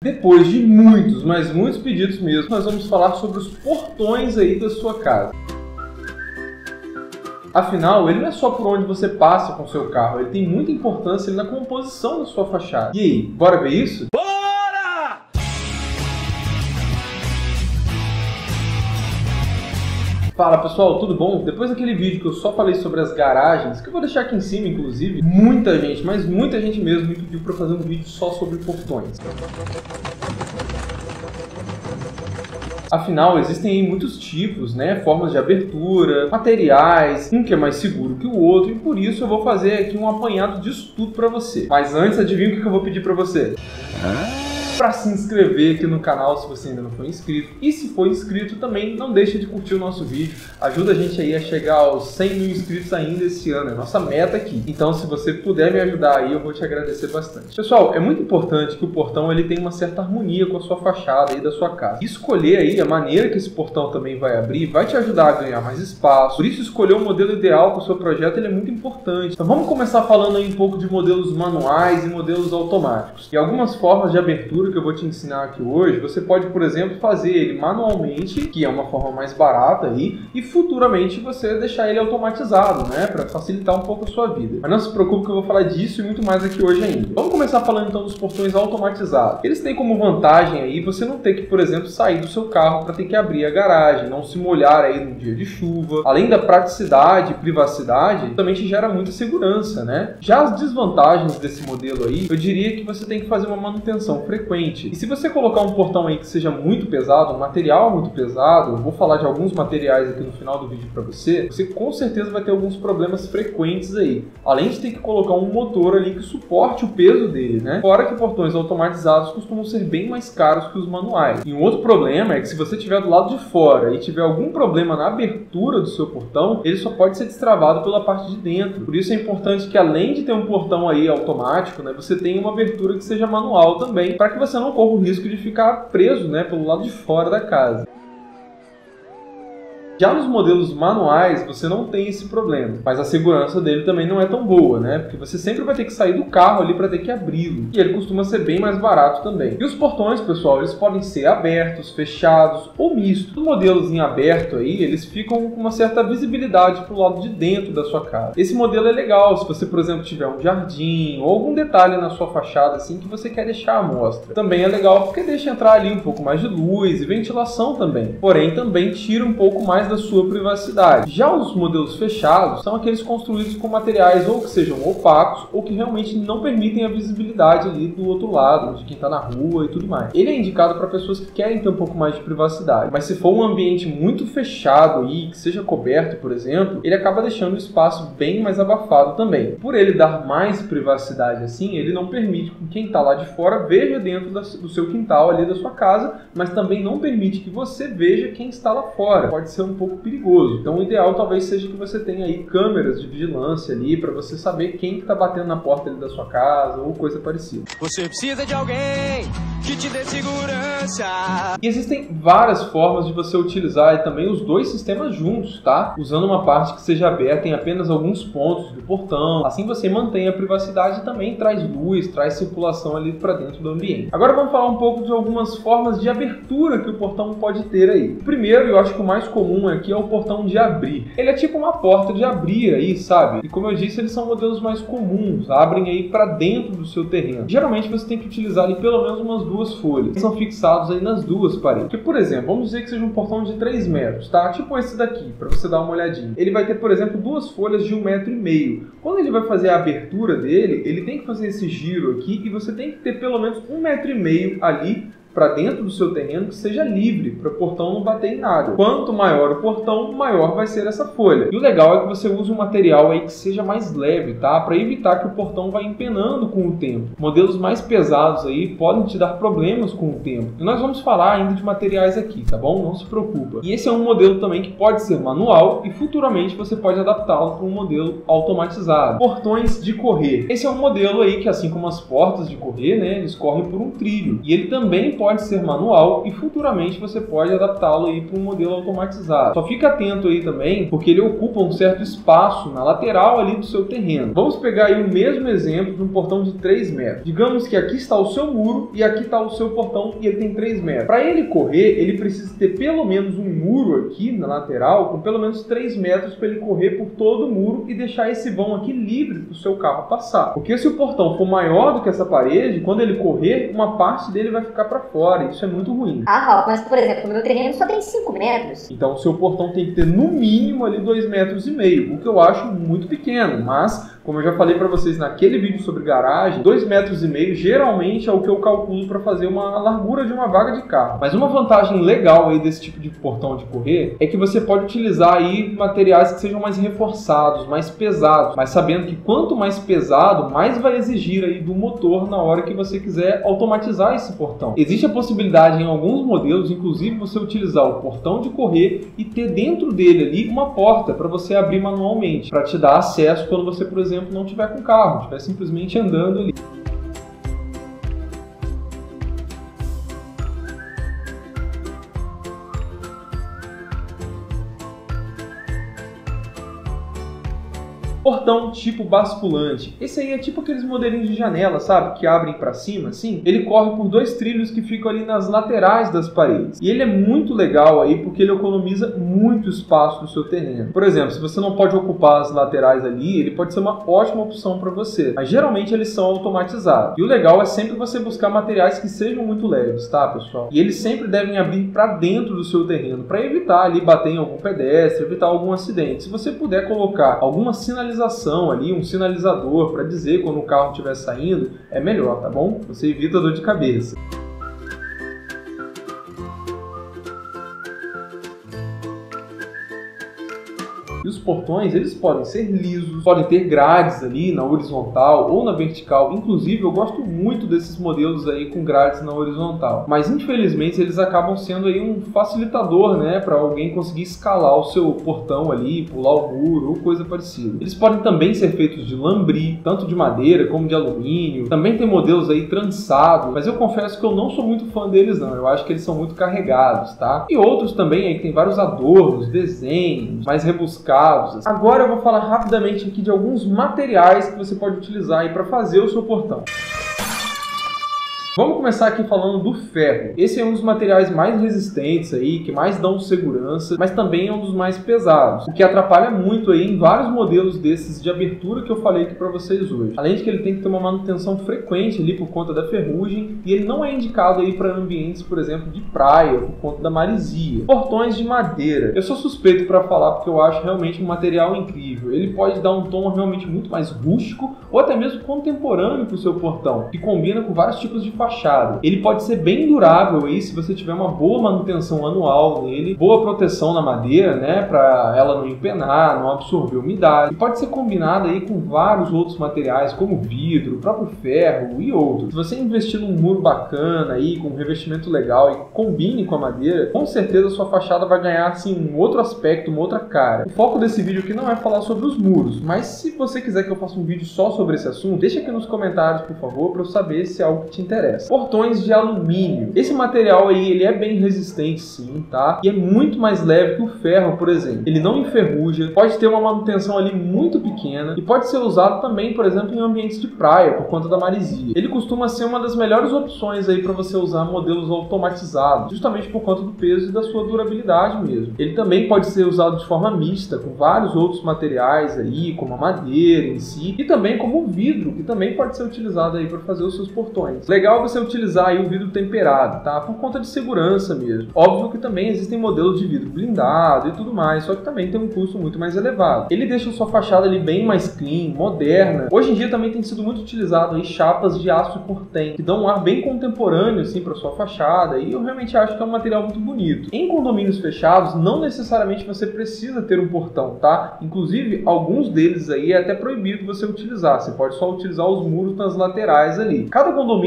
Depois de muitos, mas muitos pedidos mesmo, nós vamos falar sobre os portões aí da sua casa. Afinal, ele não é só por onde você passa com o seu carro, ele tem muita importância na composição da sua fachada. E aí, bora ver isso? Bora! Fala pessoal, tudo bom? Depois daquele vídeo que eu só falei sobre as garagens, que eu vou deixar aqui em cima inclusive, muita gente, mas muita gente mesmo me pediu para fazer um vídeo só sobre portões. Afinal, existem aí muitos tipos, né? Formas de abertura, materiais, um que é mais seguro que o outro, e por isso eu vou fazer aqui um apanhado disso tudo para você. Mas antes, adivinha o que eu vou pedir para você? Para se inscrever aqui no canal se você ainda não for inscrito. E se for inscrito também, não deixa de curtir o nosso vídeo. Ajuda a gente aí a chegar aos 100 mil inscritos ainda esse ano. É a nossa meta aqui. Então se você puder me ajudar aí, eu vou te agradecer bastante. Pessoal, é muito importante que o portão ele tenha uma certa harmonia com a sua fachada aí da sua casa. E escolher aí a maneira que esse portão também vai abrir vai te ajudar a ganhar mais espaço. Por isso escolher o modelo ideal para o seu projeto ele é muito importante. Então vamos começar falando aí um pouco de modelos manuais e modelos automáticos. E algumas formas de abertura que eu vou te ensinar aqui hoje, você pode, por exemplo, fazer ele manualmente, que é uma forma mais barata aí, e futuramente você deixar ele automatizado, né, para facilitar um pouco a sua vida. Mas não se preocupe que eu vou falar disso e muito mais aqui hoje ainda. Vamos começar falando então dos portões automatizados. Eles têm como vantagem aí você não ter que, por exemplo, sair do seu carro para ter que abrir a garagem, não se molhar aí no dia de chuva. Além da praticidade e privacidade, também te gera muita segurança, né? Já as desvantagens desse modelo aí, eu diria que você tem que fazer uma manutenção frequente. E se você colocar um portão aí que seja muito pesado, um material muito pesado, eu vou falar de alguns materiais aqui no final do vídeo para você com certeza vai ter alguns problemas frequentes aí. Além de ter que colocar um motor ali que suporte o peso dele, né? Fora que portões automatizados costumam ser bem mais caros que os manuais. E um outro problema é que se você estiver do lado de fora e tiver algum problema na abertura do seu portão, ele só pode ser destravado pela parte de dentro. Por isso é importante que além de ter um portão aí automático, né, você tenha uma abertura que seja manual também, para que você não corra o risco de ficar preso, né, pelo lado de fora da casa. Já nos modelos manuais, você não tem esse problema, mas a segurança dele também não é tão boa, né? Porque você sempre vai ter que sair do carro ali para ter que abri-lo. E ele costuma ser bem mais barato também. E os portões, pessoal, eles podem ser abertos, fechados ou mistos. Os modelos em aberto aí, eles ficam com uma certa visibilidade para o lado de dentro da sua casa. Esse modelo é legal se você, por exemplo, tiver um jardim ou algum detalhe na sua fachada assim que você quer deixar à mostra. Também é legal porque deixa entrar ali um pouco mais de luz e ventilação também. Porém, também tira um pouco mais da sua privacidade. Já os modelos fechados são aqueles construídos com materiais ou que sejam opacos ou que realmente não permitem a visibilidade ali do outro lado, de quem está na rua e tudo mais. Ele é indicado para pessoas que querem ter um pouco mais de privacidade, mas se for um ambiente muito fechado aí, que seja coberto, por exemplo, ele acaba deixando o espaço bem mais abafado também. Por ele dar mais privacidade assim, ele não permite que quem está lá de fora veja dentro do seu quintal ali da sua casa, mas também não permite que você veja quem está lá fora. Pode ser um pouco perigoso. Então o ideal talvez seja que você tenha aí câmeras de vigilância ali para você saber quem que tá batendo na porta ali da sua casa ou coisa parecida. Você precisa de alguém que te dê segurança. E existem várias formas de você utilizar também os dois sistemas juntos, tá? Usando uma parte que seja aberta em apenas alguns pontos do portão. Assim você mantém a privacidade e também traz luz, traz circulação ali para dentro do ambiente. Agora vamos falar um pouco de algumas formas de abertura que o portão pode ter aí. Primeiro, eu acho que o mais comum aqui é o portão de abrir. Ele é tipo uma porta de abrir aí, sabe? E como eu disse, eles são modelos mais comuns, abrem aí para dentro do seu terreno. Geralmente você tem que utilizar ali pelo menos umas duas folhas, que são fixados aí nas duas paredes. Porque, por exemplo, vamos dizer que seja um portão de 3 metros, tá? Tipo esse daqui, para você dar uma olhadinha. Ele vai ter, por exemplo, duas folhas de 1,5 metro. Quando ele vai fazer a abertura dele, ele tem que fazer esse giro aqui e você tem que ter pelo menos 1,5 metro ali para dentro do seu terreno que seja livre, para o portão não bater em nada. Quanto maior o portão, maior vai ser essa folha. E o legal é que você use um material aí que seja mais leve, tá? Para evitar que o portão vá empenando com o tempo. Modelos mais pesados aí podem te dar problemas com o tempo. E nós vamos falar ainda de materiais aqui, tá bom? Não se preocupa. E esse é um modelo também que pode ser manual e futuramente você pode adaptá-lo para um modelo automatizado. Portões de correr. Esse é um modelo aí que, assim como as portas de correr, né, eles correm por um trilho. E ele também pode pode ser manual e futuramente você pode adaptá-lo aí para um modelo automatizado. Só fica atento aí também, porque ele ocupa um certo espaço na lateral ali do seu terreno. Vamos pegar aí o mesmo exemplo de um portão de 3 metros. Digamos que aqui está o seu muro e aqui está o seu portão e ele tem 3 metros. Para ele correr, ele precisa ter pelo menos um muro aqui na lateral com pelo menos 3 metros para ele correr por todo o muro e deixar esse vão aqui livre para o seu carro passar. Porque se o portão for maior do que essa parede, quando ele correr, uma parte dele vai ficar para fora. Isso é muito ruim. Ralf, mas por exemplo, no meu terreno só tem 5 metros. Então o seu portão tem que ter no mínimo ali 2,5 metros, o que eu acho muito pequeno, mas como eu já falei para vocês naquele vídeo sobre garagem, 2,5 metros geralmente é o que eu calculo para fazer uma largura de uma vaga de carro. Mas uma vantagem legal aí desse tipo de portão de correr é que você pode utilizar aí materiais que sejam mais reforçados, mais pesados, mas sabendo que quanto mais pesado, mais vai exigir aí do motor na hora que você quiser automatizar esse portão. Existe a possibilidade em alguns modelos, inclusive, você utilizar o portão de correr e ter dentro dele ali uma porta para você abrir manualmente, para te dar acesso quando você, por exemplo, não estiver com o carro, estiver simplesmente andando ali. Portão tipo basculante. Esse aí é tipo aqueles modelinhos de janela, sabe? Que abrem para cima, assim. Ele corre por 2 trilhos que ficam ali nas laterais das paredes. E ele é muito legal aí porque ele economiza muito espaço no seu terreno. Por exemplo, se você não pode ocupar as laterais ali, ele pode ser uma ótima opção para você. Mas geralmente eles são automatizados. E o legal é sempre você buscar materiais que sejam muito leves, tá, pessoal? E eles sempre devem abrir para dentro do seu terreno, para evitar ali bater em algum pedestre, evitar algum acidente. Se você puder colocar alguma sinalização ali, um sinalizador para dizer quando o carro estiver saindo, é melhor, tá bom? Você evita dor de cabeça. E os portões, eles podem ser lisos, podem ter grades ali na horizontal ou na vertical. Inclusive, eu gosto muito desses modelos aí com grades na horizontal. Mas, infelizmente, eles acabam sendo aí um facilitador, né, para alguém conseguir escalar o seu portão ali, pular o muro ou coisa parecida. Eles podem também ser feitos de lambri, tanto de madeira como de alumínio. Também tem modelos aí trançados, mas eu confesso que eu não sou muito fã deles, não. Eu acho que eles são muito carregados, tá? E outros também aí que tem vários adornos, desenhos, mais rebuscados. Agora eu vou falar rapidamente aqui de alguns materiais que você pode utilizar aí para fazer o seu portão. Vamos começar aqui falando do ferro. Esse é um dos materiais mais resistentes aí, que mais dão segurança, mas também é um dos mais pesados, o que atrapalha muito aí em vários modelos desses de abertura que eu falei aqui para vocês hoje. Além de que ele tem que ter uma manutenção frequente ali por conta da ferrugem, e ele não é indicado aí para ambientes, por exemplo, de praia, por conta da maresia. Portões de madeira. Eu sou suspeito para falar porque eu acho realmente um material incrível. Ele pode dar um tom realmente muito mais rústico ou até mesmo contemporâneo para o seu portão, que combina com vários tipos de fachada. Ele pode ser bem durável aí se você tiver uma boa manutenção anual nele, boa proteção na madeira, né, para ela não empenar, não absorver umidade. E pode ser combinado aí com vários outros materiais, como vidro, próprio ferro e outros. Se você investir num muro bacana aí, com um revestimento legal e combine com a madeira, com certeza a sua fachada vai ganhar assim um outro aspecto, uma outra cara. O foco desse vídeo aqui não é falar sobre os muros, mas se você quiser que eu faça um vídeo só sobre esse assunto, deixa aqui nos comentários, por favor, para eu saber se é algo que te interessa. Portões de alumínio. Esse material aí, ele é bem resistente sim, tá? E é muito mais leve que o ferro, por exemplo. Ele não enferruja, pode ter uma manutenção ali muito pequena e pode ser usado também, por exemplo, em ambientes de praia, por conta da maresia. Ele costuma ser uma das melhores opções aí para você usar modelos automatizados, justamente por conta do peso e da sua durabilidade mesmo. Ele também pode ser usado de forma mista, com vários outros materiais aí, como a madeira em si, e também como o vidro, que também pode ser utilizado aí para fazer os seus portões. Legal você utilizar aí o vidro temperado, tá? Por conta de segurança mesmo. Óbvio que também existem modelos de vidro blindado e tudo mais, só que também tem um custo muito mais elevado. Ele deixa a sua fachada ali bem mais clean, moderna. Hoje em dia também tem sido muito utilizado aí chapas de aço cortem, que dão um ar bem contemporâneo assim para sua fachada, e eu realmente acho que é um material muito bonito. Em condomínios fechados, não necessariamente você precisa ter um portão, tá? Inclusive, alguns deles aí é até proibido você utilizar. Você pode só utilizar os muros nas laterais ali. Cada condomínio, na verdade,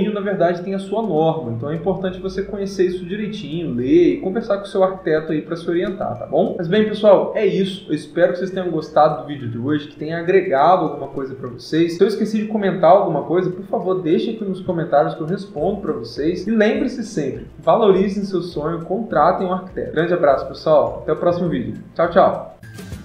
unidade tem a sua norma, então é importante você conhecer isso direitinho, ler e conversar com o seu arquiteto aí para se orientar, tá bom? Mas bem, pessoal, é isso. Eu espero que vocês tenham gostado do vídeo de hoje, que tenha agregado alguma coisa para vocês. Se eu esqueci de comentar alguma coisa, por favor, deixe aqui nos comentários que eu respondo para vocês. E lembre-se sempre, valorizem seu sonho, contratem um arquiteto. Grande abraço, pessoal. Até o próximo vídeo. Tchau, tchau.